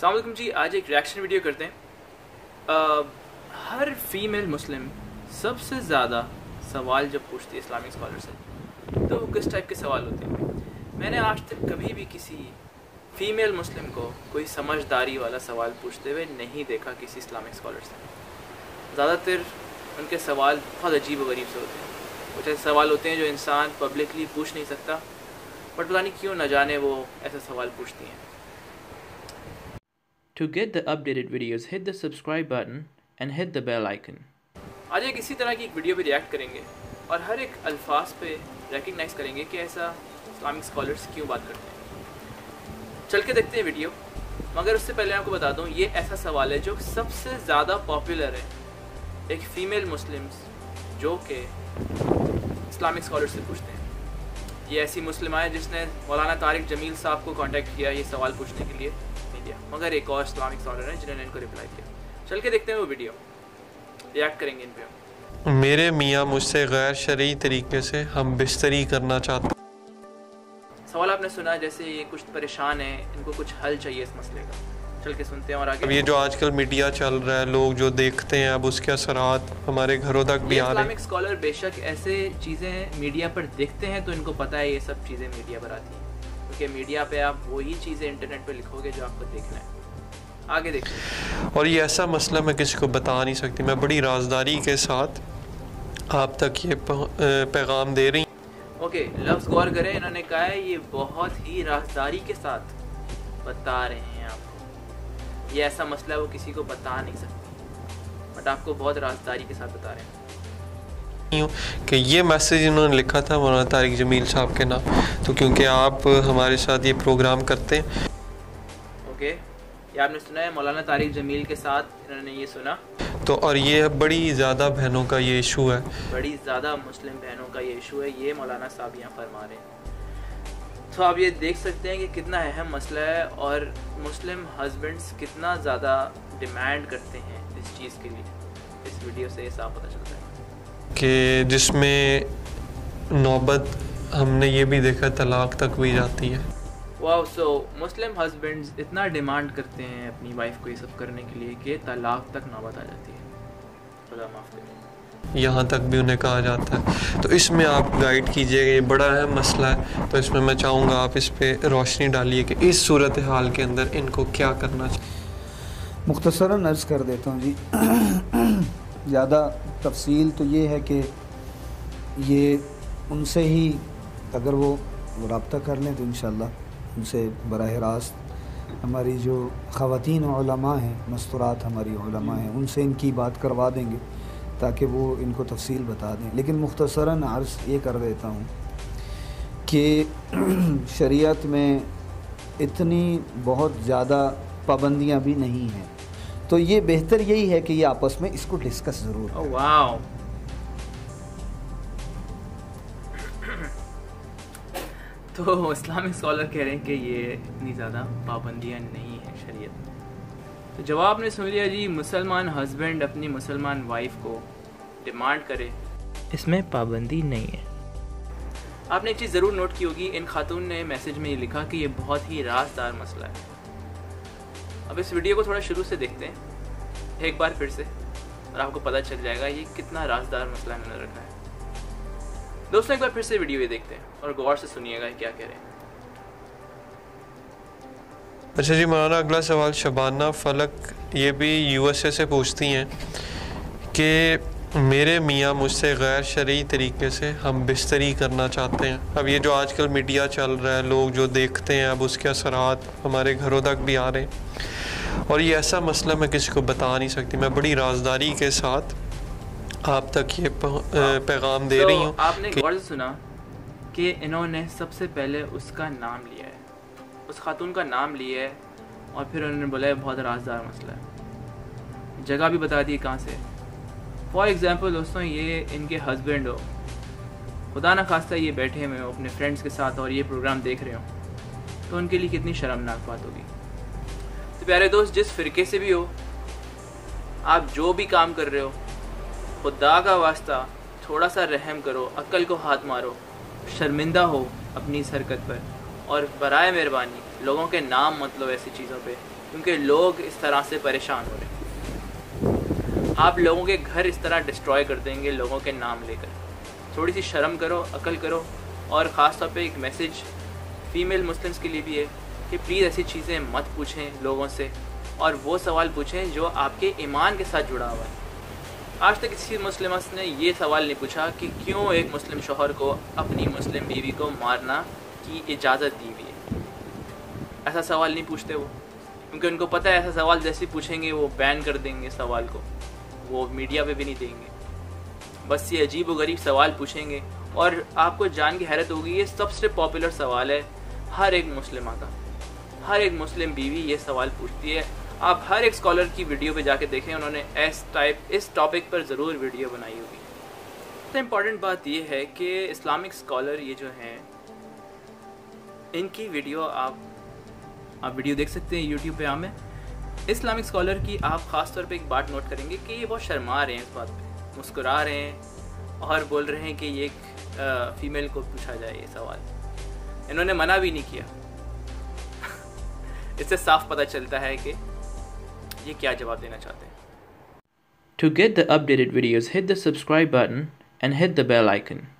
अस्सलाम वालेकुम जी। आज एक रिएक्शन वीडियो करते हैं। हर फीमेल मुस्लिम सबसे ज़्यादा सवाल जब पूछती है इस्लामिक स्कॉलर से तो किस टाइप के सवाल होते हैं। मैंने आज तक कभी भी किसी फ़ीमेल मुस्लिम को कोई समझदारी वाला सवाल पूछते हुए नहीं देखा किसी इस्लामिक स्कॉलर से। ज़्यादातर उनके सवाल बहुत अजीब व गरीब से होते हैं। कुछ ऐसे सवाल होते हैं जो इंसान पब्लिकली पूछ नहीं सकता, बट पता नहीं क्यों न जाने वो ऐसे सवाल पूछती हैं। To get the updated videos, hit the subscribe button and hit the bell icon. आज एक इसी तरह की एक वीडियो पे रिएक्ट करेंगे और हर एक अल्फाज पे रिकग्नाइज करेंगे कि ऐसा इस्लामिक स्कॉलर्स क्यों बात करते हैं। चल के देखते हैं वीडियो, मगर उससे पहले आपको बता दूं ये ऐसा सवाल है जो सबसे ज़्यादा पॉपुलर है एक फ़ीमेल मुस्लिम्स जो कि इस्लामिक स्कॉलर से पूछते हैं। ये ऐसी मुस्लिमा है जिसने मौलाना तारिक जमील साहब को कांटेक्ट किया ये सवाल पूछने के लिए, मगर एक और इस्लामिक स्कॉलर है जिन्होंने इनको रिप्लाई किया। चल के देखते हैं वो वीडियो, रिएक्ट करेंगे इन पे। मेरे मियाँ मुझसे गैर शरई तरीके से हम बिस्तरी करना चाहते हैं। सवाल आपने सुना, जैसे ये कुछ परेशान है, इनको कुछ हल चाहिए इस मसले का। चल के सुनते हैं और आगे। अब ये जो आजकल मीडिया चल रहा है, लोग जो देखते हैं, अब उसके असरात हमारे घरों तक भी आ रहे हैं। इस्लामिक स्कॉलर बेशक ऐसे चीज़ें मीडिया पर देखते हैं तो इनको पता है ये सब चीज़ें मीडिया पर आती हैं, क्योंकि मीडिया पे आप वही चीज़ें इंटरनेट पे लिखोगे जो आपको देखना है। आगे देखिए। और ये ऐसा मसला मैं किसी को बता नहीं सकती, मैं बड़ी राजदारी के साथ आप तक ये पैगाम दे रही। ओके, लफ्ज़ गौर करें, इन्होंने कहा है ये बहुत ही राजदारी के साथ बता रहे हैं आपको। ये ऐसा मसला है वो किसी को बता नहीं सकती, बट आपको बहुत राजदारी के साथ बता रहे हैं कि ये मैसेज इन्होंने लिखा था मौलाना तारिक जमील साहब के नाम, तो क्योंकि आप हमारे साथ ये प्रोग्राम करते हैं। ओके, ये आपने सुना है, मौलाना तारिक जमील के साथ इन्होंने ये सुना तो। और ये बड़ी ज़्यादा बहनों का ये इशू है, बड़ी ज़्यादा मुस्लिम बहनों का ये इशू है, ये मौलाना साहब यहाँ फरमा रहे हैं। तो आप ये देख सकते हैं कि कितना अहम मसला है और मुस्लिम हस्बैंड्स कितना ज़्यादा डिमांड करते हैं इस चीज़ के लिए। इस वीडियो से साफ पता चलता है कि जिसमें नौबत हमने ये भी देखा तलाक तक भी जाती है। वाह, सो मुस्लिम हस्बैंड्स इतना डिमांड करते हैं अपनी वाइफ को ये सब करने के लिए कि तलाक तक नौबत आ जाती है। खुदा माफ़ करे, यहाँ तक भी उन्हें कहा जाता है। तो इसमें आप गाइड कीजिएगा, ये बड़ा अहम मसला है, तो इसमें मैं चाहूँगा आप इस पर रोशनी डालिए कि इस सूरत हाल के अंदर इनको क्या करना चाहिए। मुख्तसरन अर्ज़ कर देता हूँ जी। ज़्यादा तफसील तो ये है कि ये उनसे ही अगर वो रब्ता कर लें तो इंशाअल्लाह उनसे बराह रास्त हमारी जो ख़वातीन उलमा हैं, मस्तूरात हमारी उलमा हैं, उनसे इनकी बात करवा देंगे ताकि वो इनको तफसील बता दें। लेकिन मुख्तसरन अर्ज़ ये कर देता हूँ कि शरीयत में इतनी बहुत ज़्यादा पाबंदियाँ भी नहीं हैं, तो ये बेहतर यही है कि ये आपस में इसको डिस्कस ज़रूर करें। वाह, तो इस्लामिक स्कॉलर कह रहे हैं कि ये इतनी ज़्यादा पाबंदियाँ नहीं हैं शरीयत में। तो जवाब ने सुन लिया जी, मुसलमान हस्बैंड अपनी मुसलमान वाइफ को डिमांड करे, इसमें पाबंदी नहीं है। आपने एक चीज़ ज़रूर नोट की होगी, इन खातून ने मैसेज में ये लिखा कि ये बहुत ही राजदार मसला है। अब इस वीडियो को थोड़ा शुरू से देखते हैं एक बार फिर से और आपको पता चल जाएगा ये कितना राजदार मसला इन्होंने रखा है। दोस्तों एक बार फिर से वीडियो ये देखते हैं और गौर से सुनिएगा क्या कह रहे हैं। अच्छा जी, मौलाना अगला सवाल शबाना फलक ये भी यूएसए से पूछती हैं कि मेरे मियाँ मुझसे गैर शरई तरीके से हम बिस्तरी करना चाहते हैं। अब ये जो आजकल मीडिया चल रहा है, लोग जो देखते हैं, अब उसके असरात हमारे घरों तक भी आ रहे हैं। और ये ऐसा मसला मैं किसी को बता नहीं सकती, मैं बड़ी राजदारी के साथ आप तक ये पैगाम दे रही हूँ। आपने गौर से सुना कि इन्होंने सबसे पहले उसका नाम लिया है, उस खातून का नाम लिया है और फिर उन्होंने बोला है बहुत राजदार मसला है, जगह भी बता दी कहाँ से। फॉर एग्ज़ाम्पल दोस्तों, ये इनके हस्बैंड हो, खुदा न खास्ता ये बैठे हुए हो अपने फ्रेंड्स के साथ और ये प्रोग्राम देख रहे हो, तो उनके लिए कितनी शर्मनाक बात होगी। तो प्यारे दोस्त, जिस फ़िरके से भी हो, आप जो भी काम कर रहे हो, खुदा का वास्ता थोड़ा सा रहम करो, अक्ल को हाथ मारो, शर्मिंदा हो अपनी इस हरकत पर और बराए मेहरबानी लोगों के नाम मत लो ऐसी चीज़ों पे क्योंकि लोग इस तरह से परेशान हो रहे हैं। आप लोगों के घर इस तरह डिस्ट्रॉय कर देंगे लोगों के नाम लेकर। थोड़ी सी शर्म करो, अकल करो। और ख़ास तौर पे एक मैसेज फ़ीमेल मुस्लिम्स के लिए भी है कि प्लीज़ ऐसी चीज़ें मत पूछें लोगों से, और वो सवाल पूछें जो आपके ईमान के साथ जुड़ा हुआ है। आज तक किसी मुस्लिम ने ये सवाल नहीं पूछा कि क्यों एक मुस्लिम शौहर को अपनी मुस्लिम बीवी को मारना की इजाज़त दी हुई है। ऐसा सवाल नहीं पूछते वो, क्योंकि उनको पता है ऐसा सवाल जैसे पूछेंगे वो बैन कर देंगे सवाल को, वो मीडिया पे भी नहीं देंगे। बस ये अजीब व गरीब सवाल पूछेंगे और आपको जान की हैरत होगी, ये सबसे पॉपुलर सवाल है हर एक मुस्लिमा का। हर एक मुस्लिम बीवी ये सवाल पूछती है। आप हर एक स्कॉलर की वीडियो पे जाके देखें, उन्होंने इस टॉपिक पर ज़रूर वीडियो बनाई होगी। तो इम्पॉर्टेंट बात ये है कि इस्लामिक स्कॉलर ये जो हैं, इनकी वीडियो आप वीडियो देख सकते हैं यूट्यूब पे। हमें इस्लामिक स्कॉलर की आप ख़ास तौर पे एक बात नोट करेंगे कि ये बहुत शर्मा रहे हैं इस बात पे, मुस्कुरा रहे हैं और बोल रहे हैं कि ये एक फ़ीमेल को पूछा जाए ये सवाल। इन्होंने मना भी नहीं किया। इससे साफ पता चलता है कि ये क्या जवाब देना चाहते हैं। To get the updated videos, hit the subscribe button and hit the bell icon.